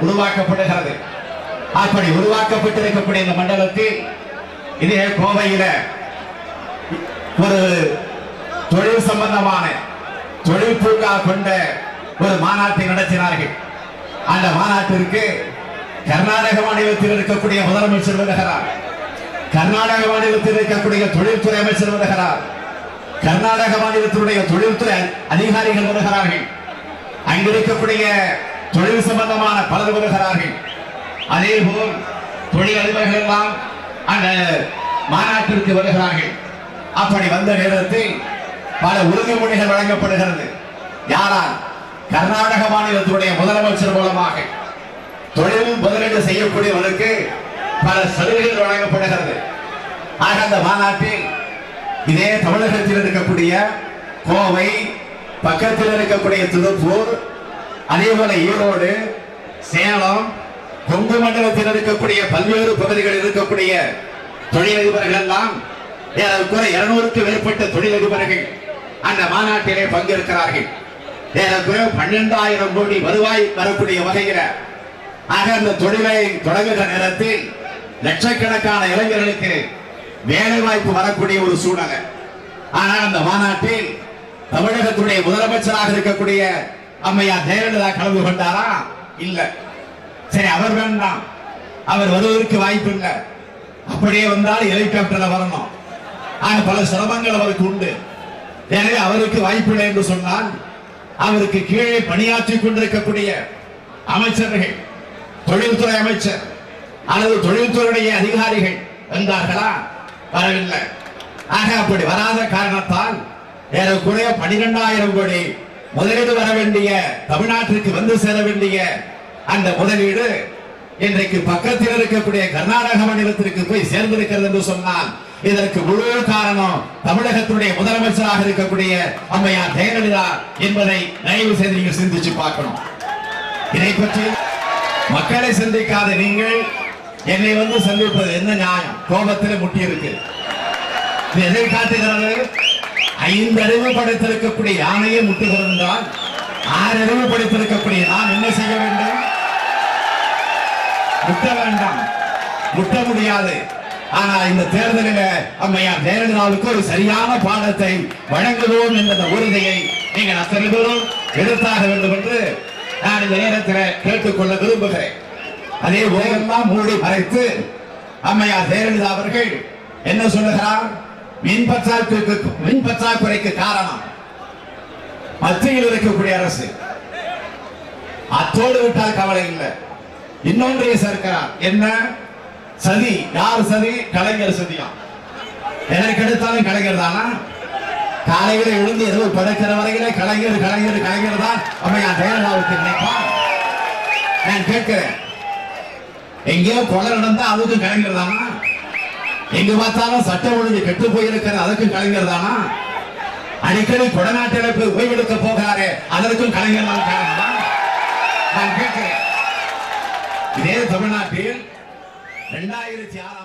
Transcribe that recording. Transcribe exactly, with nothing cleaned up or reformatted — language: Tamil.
உருவாக்கப்படுகிறது. அப்படி உருவாக்கப்பட்டிருக்கக்கூடிய இந்த மண்டலத்தில் இதே கோவையில ஒரு தொழில் சம்பந்தமான தொழில் பூங்கா கொண்ட ஒரு மாநாட்டை நடத்தினார்கள். அந்த மாநாட்டிற்கு கர்நாடக மாநிலத்தில் இருக்கக்கூடிய முதலமைச்சர் வருகிறார், கர்நாடக மாநிலத்தில் இருக்கக்கூடிய தொழில்துறை அமைச்சர் வருகிறார், கர்நாடக மாநிலத்தினுடைய தொழில்துறை அதிகாரிகள் வருகிறார்கள், அங்கிருக்கக்கூடிய தொழில் சம்பந்தமான பலர் வருகிறார்கள். அதே போல் தொழில் அதிபர்கள் எல்லாம் அந்த மாநாட்டிற்கு வருகிறார்கள். அப்படி வந்த நேரத்தில் பல உறுதிமொழிகள் வழங்கப்படுகிறது. யாரால்? கர்நாடக மாநிலத்தினுடைய முதலமைச்சர் மூலமாக தொழில் முதலீடு செய்யக்கூடியவர்களுக்கு பல சலுகைகள் வழங்கப்படுகிறது. ஆக அந்த மாநாட்டில் இதே தமிழகத்தில் இருக்கக்கூடிய கோவை, பக்கத்தில் இருக்கக்கூடிய திருப்பூர், அதே போல ஈரோடு, சேலம், கொங்கு மண்டலத்தில் இருக்கக்கூடிய பல்வேறு பகுதிகளில் இருக்கக்கூடிய தொழிலதிபர்கள் எல்லாம் ஏறக்குறை இருநூறுக்கு மேற்பட்ட தொழிலதிபர்கள் அந்த மாநாட்டிலே பங்கேற்கிறார்கள். ஏறக்குறை பன்னெண்டாயிரம் கோடி வருவாய் வரக்கூடிய வகையில் ஆக அந்த தொழிலை தொடங்குகிற நேரத்தில் லட்சக்கணக்கான இளைஞர்களுக்கு வேலை வாய்ப்பு வரக்கூடிய ஒரு சூழ்நிலை. ஆனால் அந்த மாநாட்டில் தமிழகத்துடைய முதலமைச்சராக இருக்கக்கூடிய அம்மையார் ஜெயலலிதா கலந்து கொண்டாரா? இல்ல. சரி, அவர் வேண்டாம், அவர் வருவதற்கு வாய்ப்பு இல்லை. அப்படியே வந்தால் ஹெலிகாப்டர்ல வரணும். ஆக பல சிரமங்கள் அவருக்கு உண்டு. எனவே அவருக்கு வாய்ப்பு இல்லை என்று சொன்னால் அவருக்கு கீழே பணியாற்றிக் கொண்டிருக்கக்கூடிய அமைச்சர்கள், தொழில்துறை அமைச்சர் அல்லது தொழில்துறையுடைய அதிகாரிகள் வந்தார்களா? வரவில்லை. ஆக அப்படி வராத காரணத்தால் ஏறக்குறைய பனிரெண்டாயிரம் கோடி முதலீடு வர வேண்டிய, தமிழ்நாட்டிற்கு வந்து சேர வேண்டிய அந்த முதலீடு இன்றைக்கு பக்கத்தில் இருக்கக்கூடிய கர்நாடக மாநிலத்திற்கு போய் சேர்ந்திருக்கிறது என்று சொன்னால் இதற்கு முழு காரணம் தமிழகத்துடைய முதலமைச்சராக இருக்கக்கூடிய அம்மையார் ஜெயலலிதா என்பதை தயவு செய்து நீங்கள் சிந்திச்சு பார்க்கணும். இதை பற்றி மக்களை சந்திக்காத நீங்கள் என்னை வந்து சந்திப்பது என்ன நியாயம்? கோபத்தில் முட்டி இருக்கு. எதை காட்டுகிறது? ஐந்து அறிவு படைத்திருக்கக்கூடிய யானையை முட்டுகிறது என்றால் ஆறு அறிவு படைத்திருக்கக்கூடிய நாம் என்ன செய்ய வேண்டும்? முட்ட வேண்டாம், முட்ட முடியாது. ஆனால் இந்த தேர்தலில் அம்மையார் ஜெயலலிதாவுக்கு ஒரு சரியான பாடத்தை வழங்குவோம் என்ற உறுதியை நீங்கள் அத்தனை பேரும் எடுத்தாக வேண்டும் என்று நான் இந்த நேரத்தில் கேட்டுக்கொள்ள விரும்புகிறேன். அதே போலெல்லாம் மூடி மறைத்து அம்மையார் ஜெயலலிதா அவர்கள் என்ன சொல்லுகிறார்? மின் பற்றாக்குறைக்கு மின் பற்றாக்குறைக்கு காரணம் மத்தியில் இருக்கக்கூடிய அரசு. அத்தோடு விட்டால் கவலை இல்லை, இன்னொன்றையை சேர்க்கிறார். என்ன சதி? யார் சதி? கலைஞர் சதியா? எதற்கு எடுத்தாலும் கலைஞர் தானா? காலையில எழுந்து இரவு படுக்கிற வரையிலே கலைஞர் கலைஞர் கலைஞர் தான் அம்மையார் ஜெயலலிதாவுக்கு நினைப்பார். நான் கேட்கிறேன், எங்கேயோ கொலை நடந்தா அதுக்கும் கலைஞர் தானா? எங்க பார்த்தாலும் சட்டம் ஒழுங்கு கெட்டு போயிருக்கிற அதுக்கும் கலைஞர் தானா? அடிக்கடி கொடநாட்டில போய் ஓய்வெடுக்க போகிறாரே அதற்கும் கலைஞர் தான் காரணமா? நான் கேட்கிறேன். இதே தமிழ்நாட்டில் இரண்டாயிரத்தி ஆறாம்